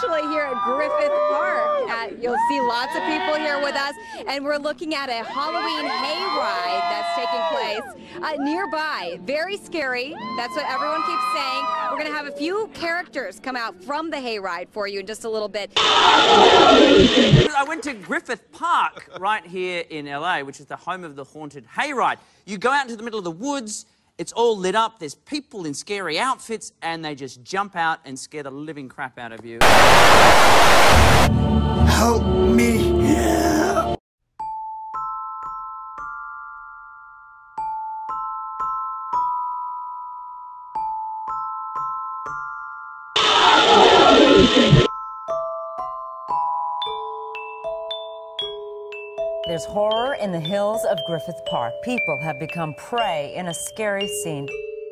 actually here at Griffith Park. You'll see lots of people here with us, and we're looking at a Halloween hayride that's taking place nearby. Very scary. That's what everyone keeps saying. We're going to have a few characters come out from the hayride for you in just a little bit. I went to Griffith Park right here in LA, which is the home of the Haunted Hayride. You go out into the middle of the woods, it's all lit up, there's people in scary outfits, and they just jump out and scare the living crap out of you. Help me! There's horror in the hills of Griffith Park. People have become prey in a scary scene.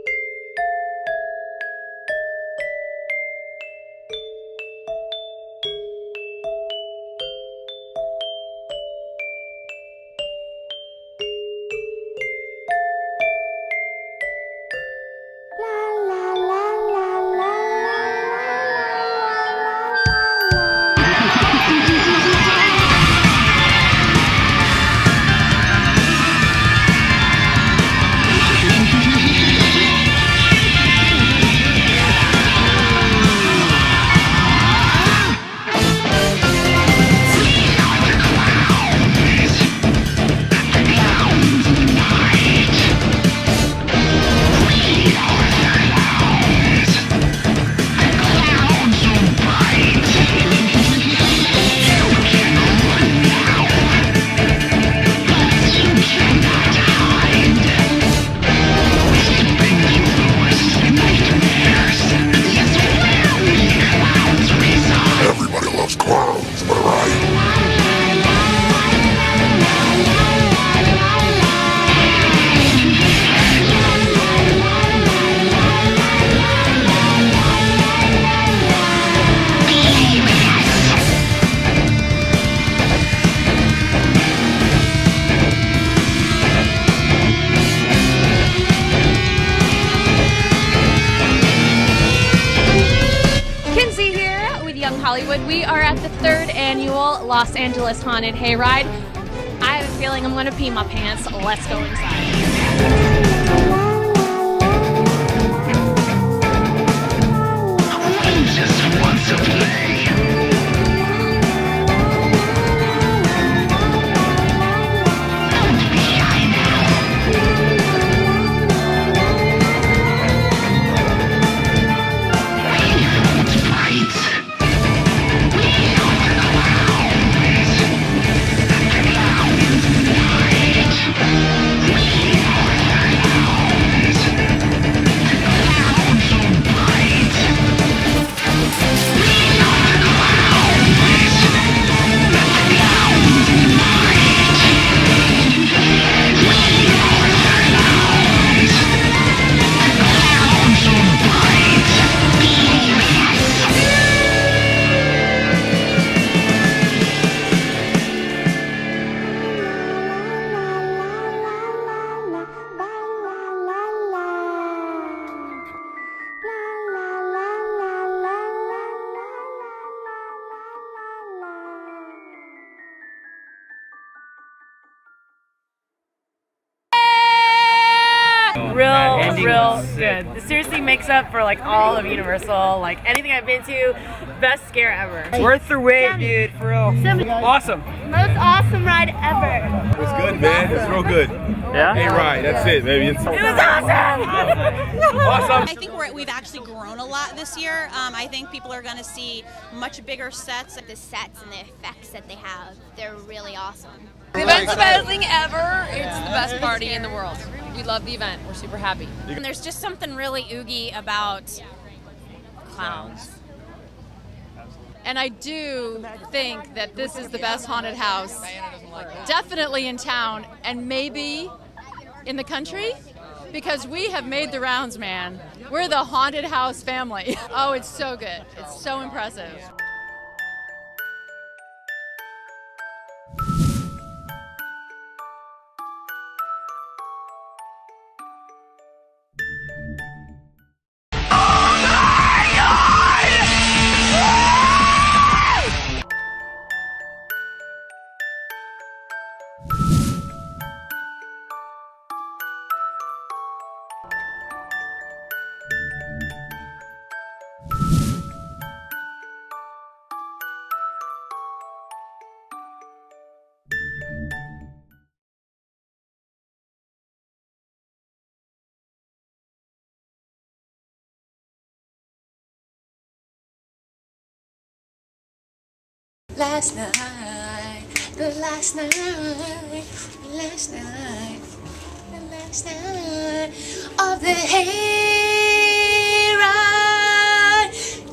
We are at the 3rd annual Los Angeles Haunted Hayride. I have a feeling I'm going to pee my pants. Let's go inside. Just wants to play. Real good. It seriously makes up for like all of Universal, like anything I've been to. Best scare ever. Worth the wait, dude, for real. Awesome. Most awesome ride ever. It was good, man. It was real good. Yeah? Hey, ride. That's it, baby. It was awesome! Awesome. I think we've actually grown a lot this year. I think people are going to see much bigger sets. The sets and the effects that they have, they're really awesome. The event's the best thing ever. It's the best party in the world. We love the event. We're super happy. And there's just something really oogie about clowns. And I do think that this is the best haunted house, definitely in town, and maybe in the country, because we have made the rounds, man. We're the haunted house family. Oh, it's so good. It's so impressive. last night, the last night, the last night, the last night of the hayride.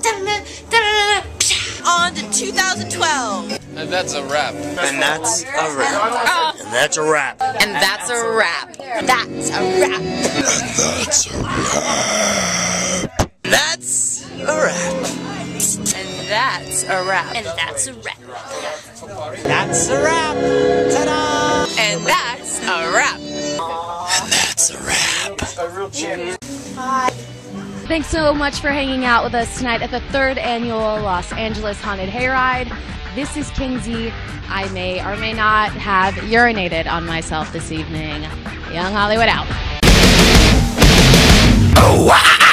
On to 2012. And that's a wrap. And that's a wrap. And that's a wrap. And that's a wrap. That's a wrap. That's a wrap. And that's a wrap. And that's a wrap. That's a wrap. Ta-da! And that's a wrap. And that's a wrap. A real champion. Bye. Thanks so much for hanging out with us tonight at the 3rd annual Los Angeles Haunted Hayride. This is Kinsey. I may or may not have urinated on myself this evening. Young Hollywood out. Oh, wow.